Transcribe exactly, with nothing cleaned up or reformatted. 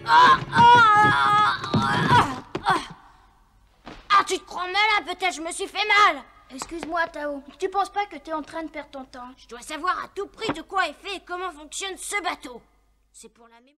Ah, ah, ah, ah. Ah, tu te crois malin, peut-être, je me suis fait mal. Excuse-moi, Tao. Tu penses pas que t'es en train de perdre ton temps? Je dois savoir à tout prix de quoi est fait et comment fonctionne ce bateau. C'est pour la mémoire.